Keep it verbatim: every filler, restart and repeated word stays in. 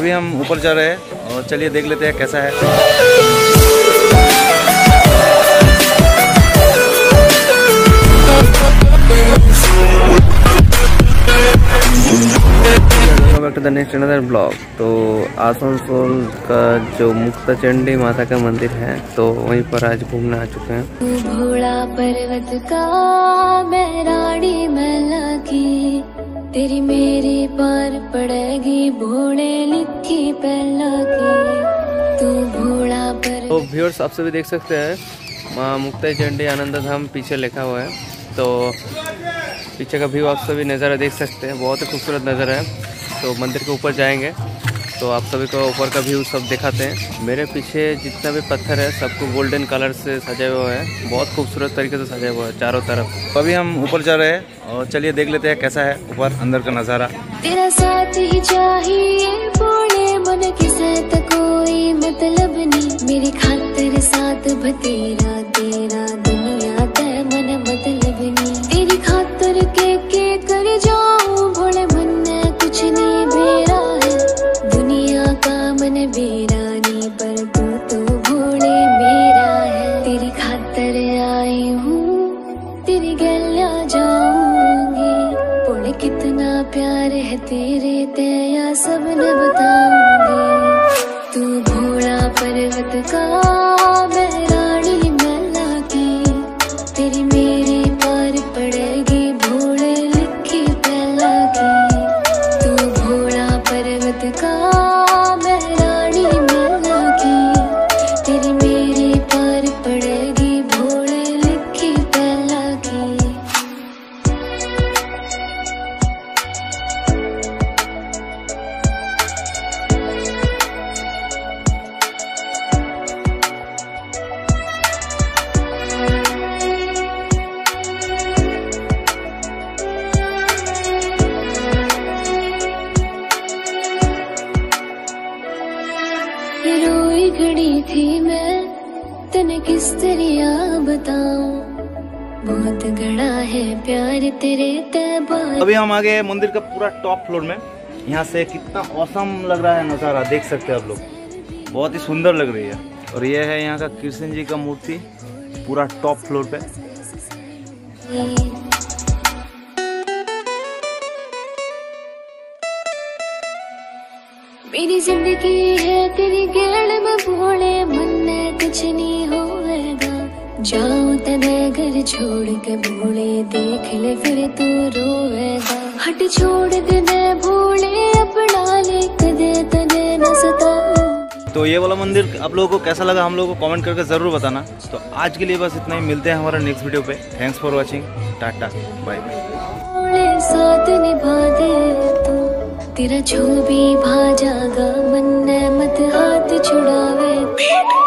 अभी हम ऊपर जा रहे हैं और चलिए देख लेते हैं कैसा है। Back to the next another blog. तो आसनसोल का जो मुक्ताचंडी माता का मंदिर है तो वहीं पर आज घूमने आ चुके हैं। भोला पर्वत का मैं रानी मैला की, तेरी मेरी पार पड़ेगी भोले लिखी पहला की, तू भोला पर। तो व्यूअर्स आप सभी देख सकते हैं माँ मुक्ताचंडी आनंद धाम पीछे लिखा हुआ है। तो पीछे का व्यू आप सभी नज़ारा देख सकते हैं, बहुत ही खूबसूरत नज़ारा है। तो मंदिर के ऊपर जाएंगे तो आप सभी को ऊपर का व्यू सब दिखाते हैं। मेरे पीछे जितना भी पत्थर है सबको गोल्डन कलर से सजाया हुआ है, बहुत खूबसूरत तरीके से सजाया हुआ है चारों तरफ। अभी हम ऊपर जा रहे हैं और चलिए देख लेते हैं कैसा है ऊपर अंदर का नज़ारा। तेरा साथ ही चाहिए बोले मन किसे तो कोई मतलब नहीं, मेरी खातिर साथ बतेरा तेरा दुनिया ते मन मतलब नहीं, तेरी खातिर के के कर जाऊं भोले मन में कुछ नहीं बेरा है, दुनिया का मन बेरा नहीं पर तू तो भोले मेरा है, तेरी खातिर आई हूँ तेरी गलिया जाऊंगी, भोले कितना प्यार है तेरे तेया सब न बताऊंगी, तू भोला पर्वत का मैं रानी मैला की, तेरी मेरी पार पड़ेगी भोले लिखी पहला की, तू भोला पर्वत का मैं रानी मैला की, तेरी मेरी पार पड़ेगी भोले लिखी पहला की। रोई घड़ी थी मैं तने किस तरह बताऊं, बहुत गड़ा है प्यार तेरे तैबा। अभी हम आ गए मंदिर का पूरा टॉप फ्लोर में। यहाँ से कितना औसम लग रहा है नज़ारा, देख सकते हैं आप लोग, बहुत ही सुंदर लग रही है। और ये है यहाँ का कृष्ण जी का मूर्ति पूरा टॉप फ्लोर पे। मेरी जिंदगी है तेरी गेड़ में भोले मन में कुछ नहीं होएगा, जाऊं तेरे घर छोड़ के भोले देख ले फिर तू रोएगा, हट छोड़ दे भोले अपना ले कदे तने न सताऊं। तो ये वाला मंदिर आप लोगों को कैसा लगा हम लोगों को कमेंट करके ज़रूर बताना। तो आज के लिए बस इतना ही, मिलते हैं हमारे नेक्स्ट वीडियो पे। Thanks for watching, tata bye bye. साथ निभा दे तू, तेरा जो भी भा जागा मन ने मत हाथ छुड़ावे।